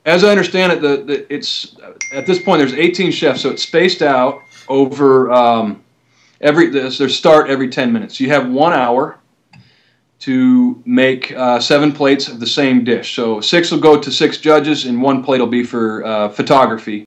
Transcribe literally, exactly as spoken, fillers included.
As I understand it, the, the it's at this point there's eighteen chefs, so it's spaced out over um, every there's their start every ten minutes. You have one hour to make uh, seven plates of the same dish. So six will go to six judges, and one plate will be for uh, photography.